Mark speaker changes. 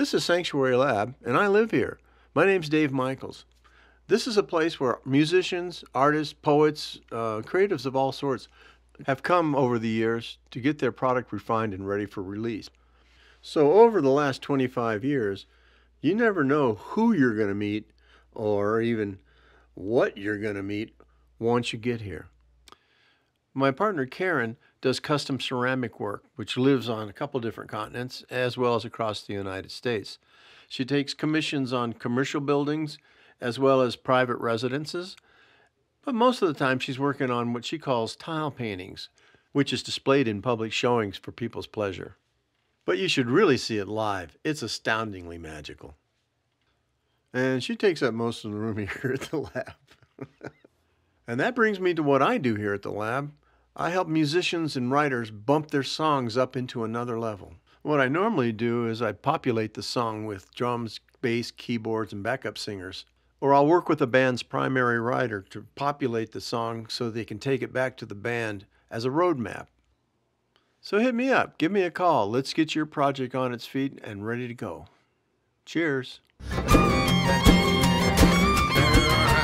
Speaker 1: This is Sanctuary Lab, and I live here. My name's Dave Michaels. This is a place where musicians, artists, poets, creatives of all sorts have come over the years to get their product refined and ready for release. So over the last 25 years, you never know who you're going to meet or even what you're going to meet once you get here. My partner Karen does custom ceramic work, which lives on a couple different continents as well as across the United States. She takes commissions on commercial buildings as well as private residences, but most of the time she's working on what she calls tile paintings, which is displayed in public showings for people's pleasure. But you should really see it live. It's astoundingly magical. And she takes up most of the room here at the lab. And that brings me to what I do here at the lab. I help musicians and writers bump their songs up into another level. What I normally do is I populate the song with drums, bass, keyboards, and backup singers. Or I'll work with the band's primary writer to populate the song so they can take it back to the band as a roadmap. So hit me up, give me a call. Let's get your project on its feet and ready to go. Cheers.